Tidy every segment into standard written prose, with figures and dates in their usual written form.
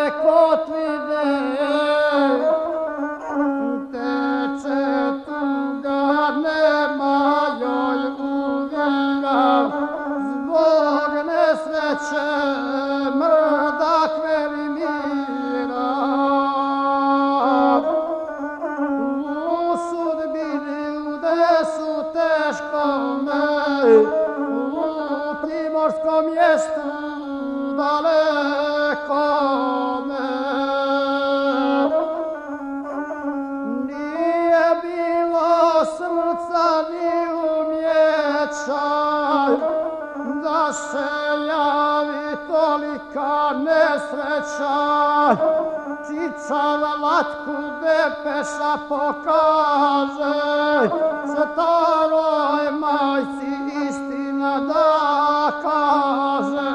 kotvide, teče tuga, nema joj uvira, zbog nesreće mrdak Velimira. U sudbini udesu teškome, u primorskom mjestu dalekome, nije bilo srca ni umjeća da se javi tolika nesreća. Čičava latku depeša pokaže, staroj majci istina da kaže,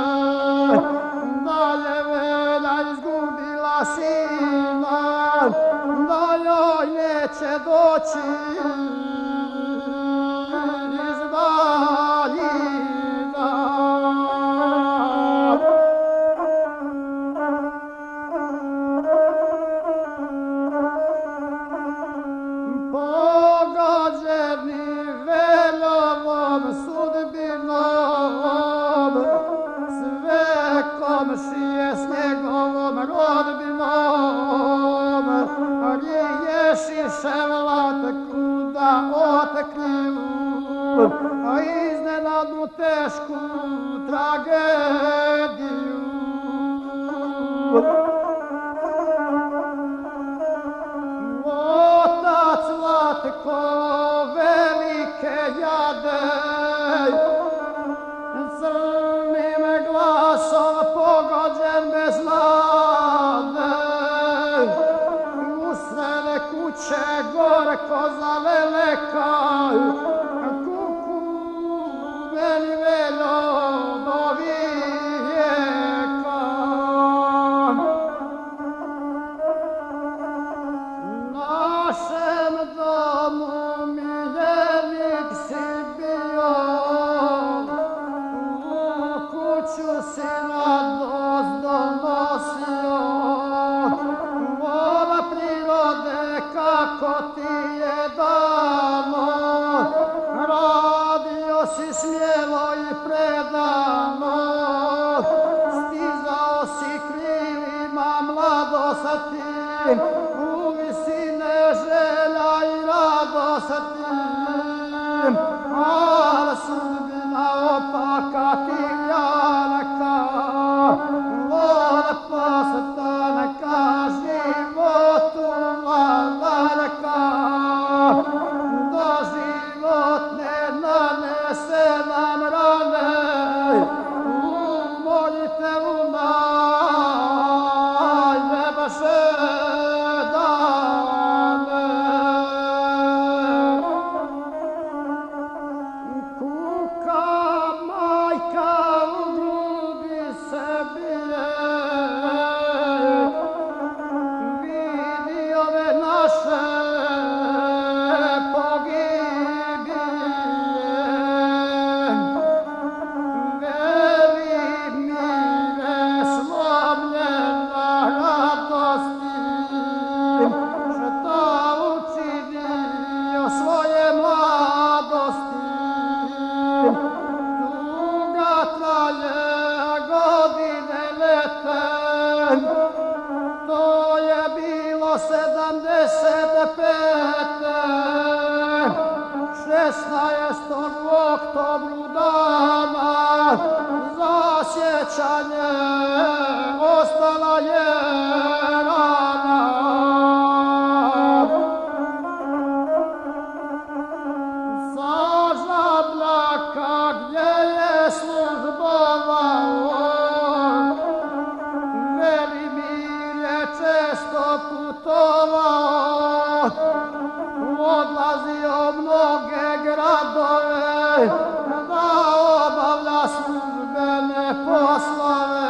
da je Velja izgubila sina, da joj neće doći iz daljina. Pogođeni Veljovom sudbinom, sve komšije s njegovom rodbinom, riješiše vlatku da oteklju, a iznenadnu tešku tragediju. Otac Vlatko velike jade, crnim glasom pogođen bez nade, usred kuće gorko zavelekaj, kuku Veli Veljo do vijeka. Našem domu miljenik si bio, u kuću si radost donosio, vola prirode kako ti je dano, radio si smjelo i predano, stizao si krilima mladosati, u visine želja i radosti, al sudbina opaka ti janaka, voda postanka životu vladarka, do životne nanese nam rane, umolite u najljebaše dane. Kuka majka u grubi se bije, vidi ove naše pogibije. Velimire slomljena radosti, šta učinio svoje mladosti. Tuga traje, godine lete, to je bilo 75. 16. oktobru dana, za sjećanje ostala je rana. Sa Žabljaka gdje je službovao, Velimir je često putovao, odlazio mnoge gradove da obavlja službene poslove.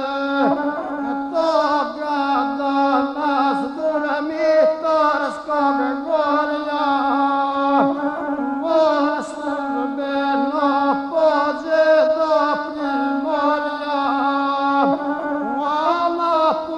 Toga dana s Durmitorskog gorja on službeno pođe do Primorja, a na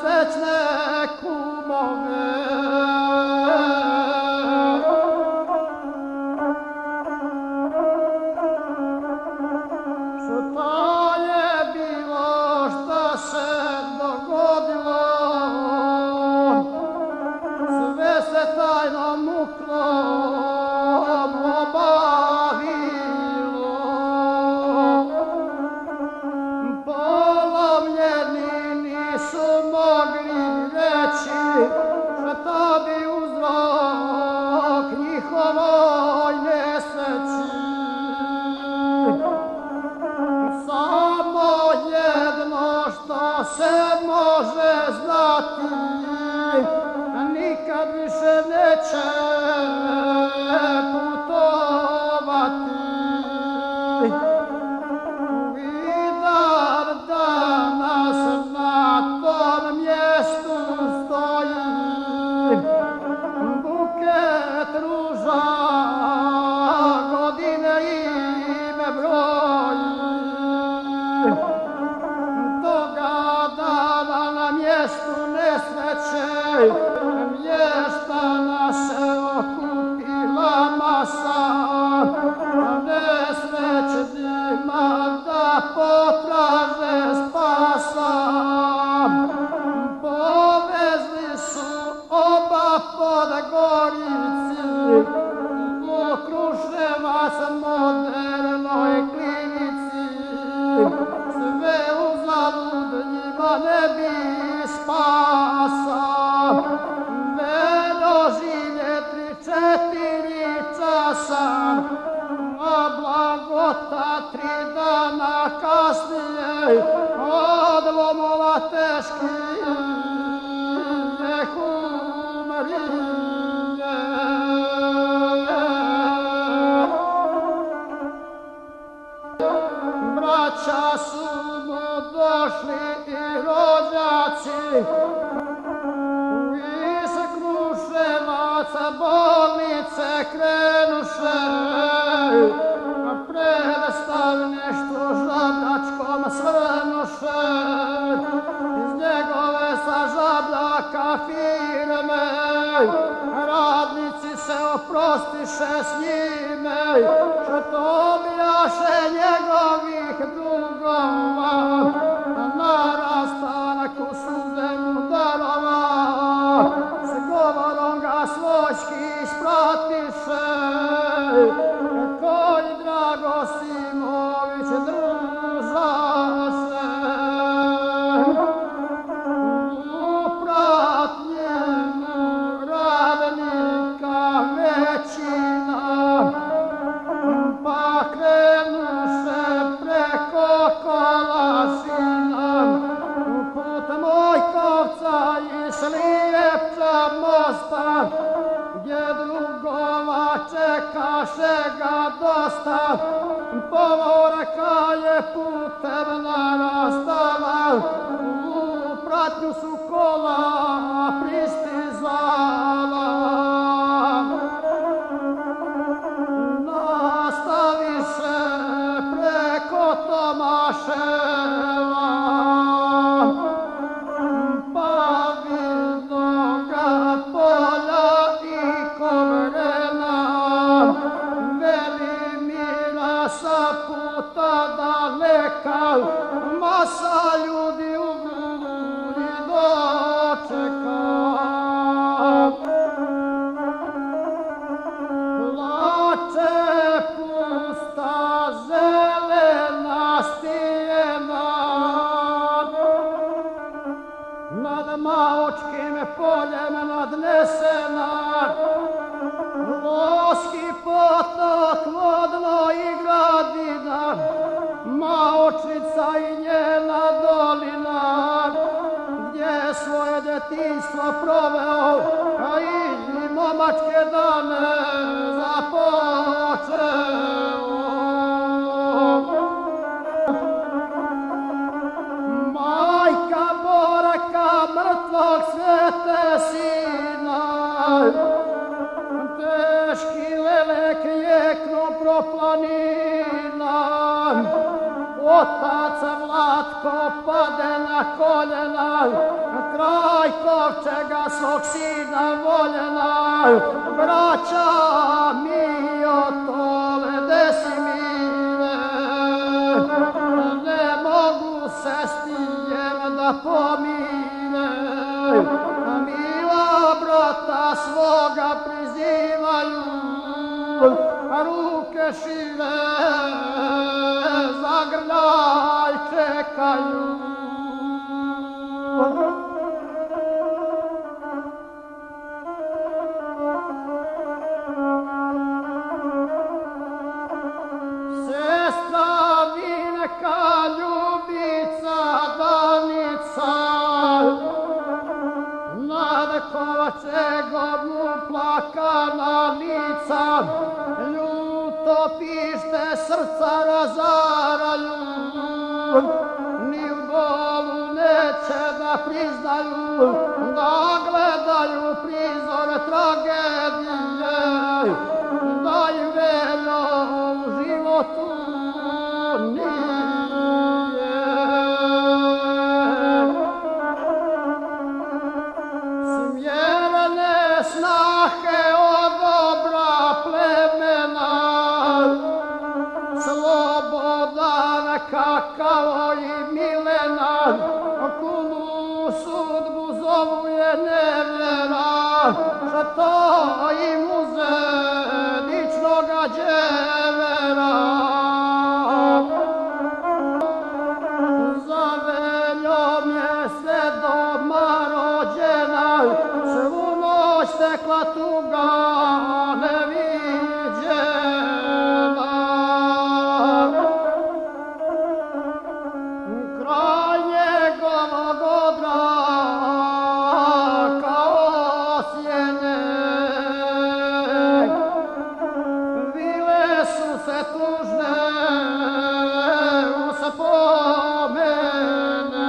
nesrećne kumove. Šta je bilo, šta se dogodilo, sve se tajnom muklom obavilo. Polomljeni nisu mogli reći šta bi uzrok njihovoj nesreći. Samo jedno što se može znati, nikad više neće putovati. Vidar danas na tom mjestu stoji, buket ruža godine ime broji. Toga dana na mjestu nesreće mještana se okupila masa, nesrećnima da potraže spasa. Povezli su oba Podgorici u Kruševac modernoj klinici. Sve uzalud njima ne bi spasa. Doživlje 3-4 časa, a Blagota 3 dana kasnije od lomova teških umrije. Braća su mu došli i rođaci, bolnice krenuše, predstav nešto žabljačkom svrnuše. Iz njegove sa žabljaka firme radnici se oprostiše s njime, što bjaše njegovih dugova, na rastanku suze mu darova, s govorom ga svojski ispratiše, koji Drago Simović držaše. U pratnji radnika većina, pa krenuše preko Kolašina, put Mojkovca i Slijepča mosta, gdje drugova čekaše ga dosta. Povorka je putem narastala, u pratnju su kola pristizala. Nastaviše preko Tomaševa, pa Vidnoga polja i Kovrena, Velimira sa puta daleka, masa ljudi u Glulji dočeka. Plače pusta zelena stijena, nad Maočkim poljem nadnesena, Loški potok, vodno i gradina, Maočnica i njena dolina, gdje svoje djetinjstvo proveo, a i momačke dane započeo. Majka Boraka mrtvog Svete sina, teški lelek jeknu pro planina, Otac Vlatko pade na koljena, kraj kovčega svog sina voljena. Braća mi otove Desimire, ne mogu se s tijem da pomire. Mila brata svoga prizivaju, ruke šire zagrljaj čekaju. Sestra Vinka ljubica Danica, nad kovačegom uplakana lica, ljuto pište srca razaraju, ni u bolu neće da priznaju, da gledaju prizor tragedije, da im veljo u životu nije. Smjerne snahe od dobra plemena, slobodan kakao i milena, kunu sudbu zovu je nevjera, što im uze dičnoga dževera. Za veljom je se doma rođena, svu noć tekla tuga neviđena. Kraj njegovog odra kao osjenjeg, vile su se tužne uspomene.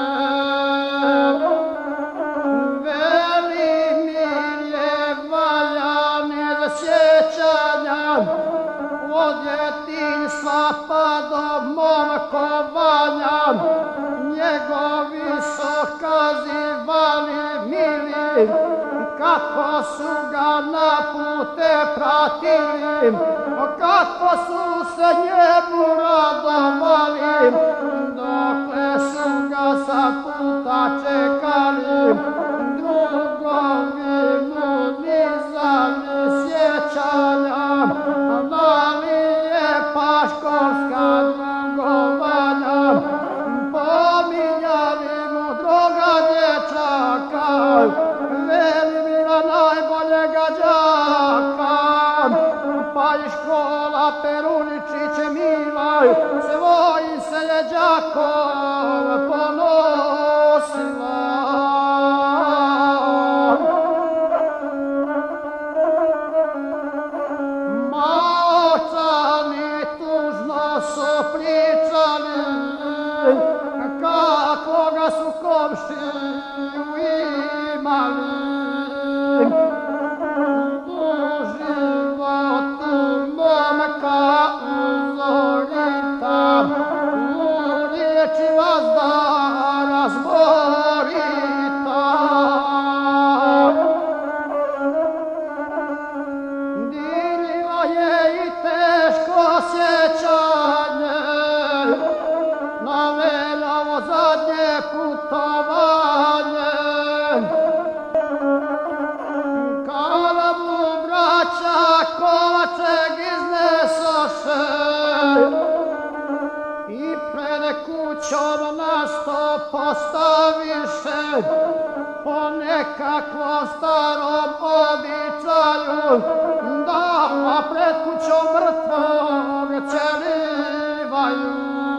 Velimir je valjan iz sjećanja, od djetinjstva pa do momkovanja, njegovi su kazivali mili, kako su ga na pute pratili, kako su se njemu radovali, dokle su ga sa puta čekali. Drugovi mu nizali sjećanja, dali je paškolska drugovanja, pominjali mu droga dječaka, Velimira najboljega đaka, pa i škola Peruničić Milaj svojim se je đakom ponosila. Maočani tužno su pričali, kakvoga su komšiju imali. U životu momka uzorita, u riječi vazda razborita. Dirila je i teško sjećanje na Veljovo zadnje putovanje, kada mu braća Kovačeg iznesoše i pred kućom na sto postaviše, po nekakvom starom običaju, da pred kućom mrtvog celivaju.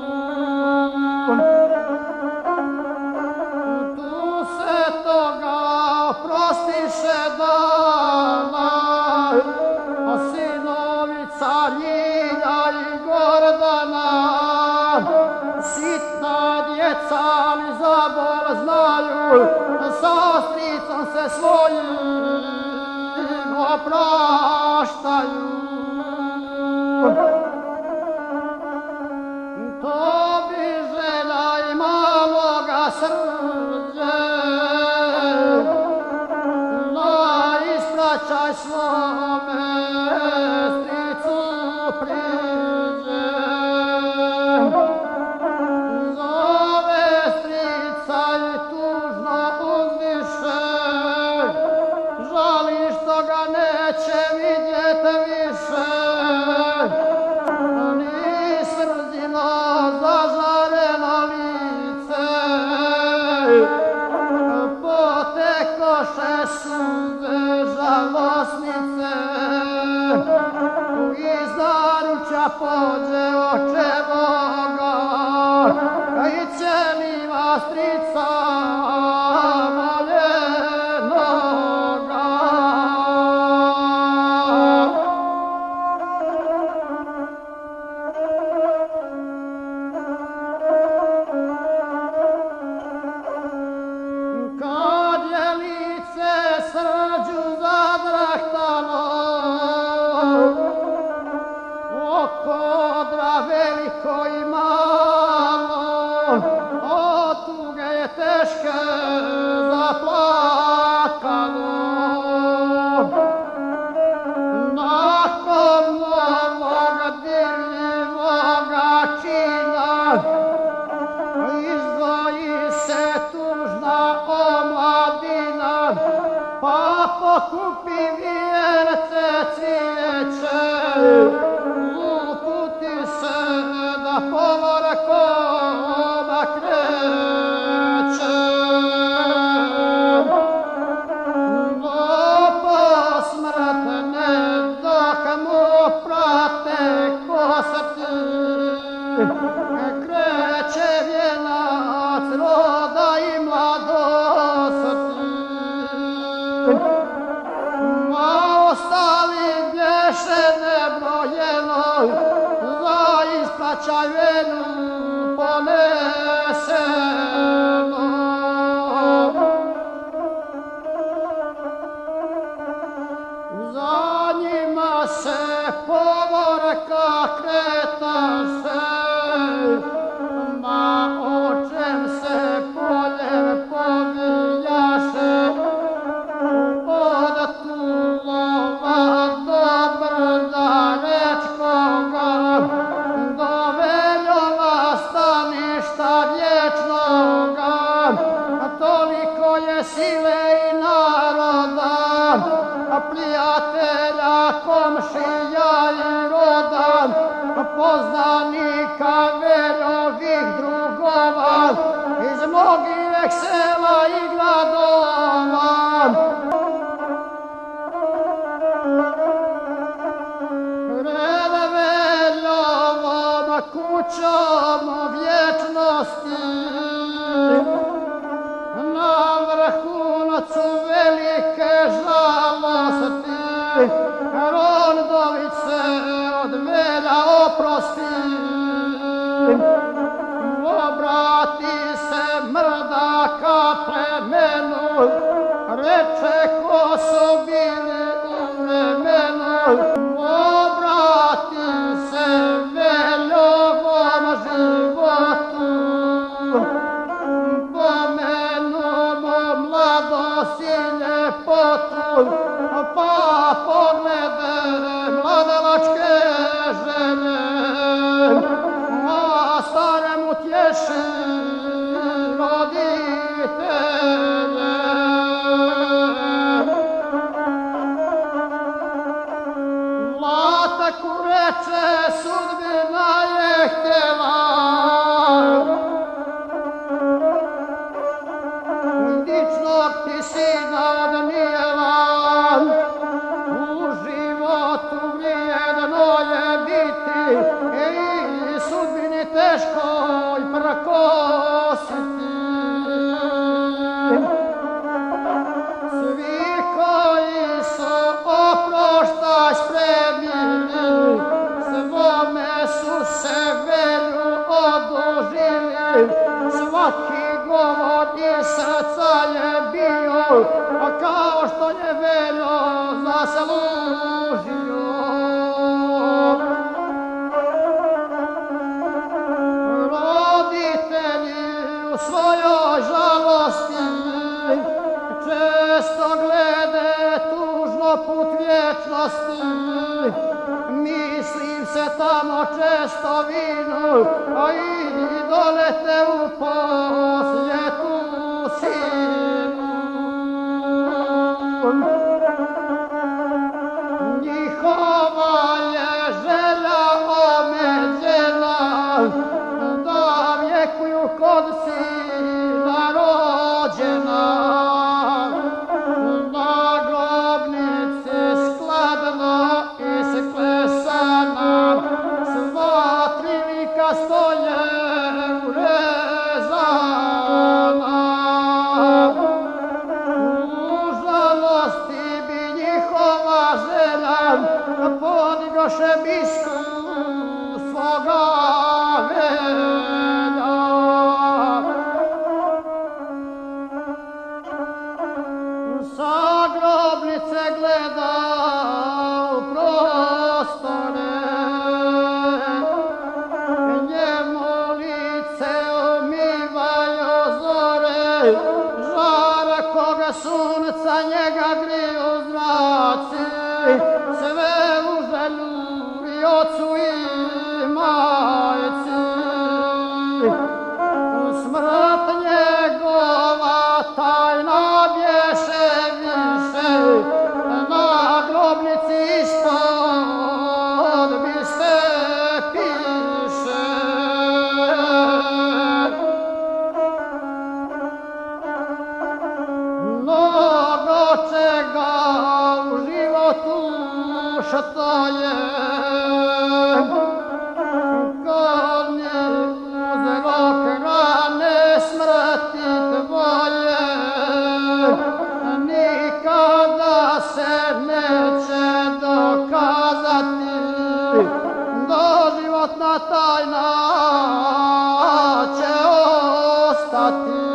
Tu se toga oprostiše dana, sinovi Carinja i Gordana, sitna djeca li za bol znaju, sa stricom se svojim opraštaju. To bi Gospode oče Boga, i cijelima strica voljenoga. Kad je lice srđu zadrahtalo, oko veliko i malo, od tuge je teške zaplakalo. Nakon ovoga dirljivoga čina izdvoji se tužna omladina, pa pokupi vijence cvijeće, uputi se da povorkoma kreće. No posmrtne dok mu prate kosati, kreće vijenac roda i mladosti. A ostali bješe nebrojeno, za ispraćaj venu poneseno. Za njima se povorka kretaše, na očem se poljem povijaše, od Tulova do Brda Rečkoga, do Veljova staništa vječnoga. Toliko je sile i naroda, prijatelja, komšija i roda, poznanika Veljovih drugova, iz mnogih sela i gradova. Pred Veljovom kućom vječnosti, na vrhuncu velike žalosti, Rondović se od Velja oprosti. Obrati se mrdaka plemenu, reče ko su bili u vremenu. Obrati se Veljovom životu, pomenumo mladost i ljepotu, pa poglede mladalačke žene, a staremu tješi roditelje. Vlataku reče sudbina je htjela, dičnog ti sina odnijela. U životu vrijedno je biti i sudbini teškoj prkositi. Svi koji su oproštaj spremili, svome su se Velju odužili. Svaki govor iz srca je bio, kao što je Veljo zaslužio. Roditelji u svojoj žalosti često glede tužno put vječnosti. Mislim se tamo često vinu, a i dolete u posjetu sinu. Njihova je želja omeđena, da vjekuju kod sina rođena. Na grobnici skladno isklesana, žara koga sunca njega griju zraci, sve u želju i ocu i majci. Smrt njegova tajna bješe više, na grobnici ispod biste piše. Mnogo čega u životu što je, kad mi uzrok rane smrti tvoje, nikada se neće dokazati, doživotna tajna će ostati.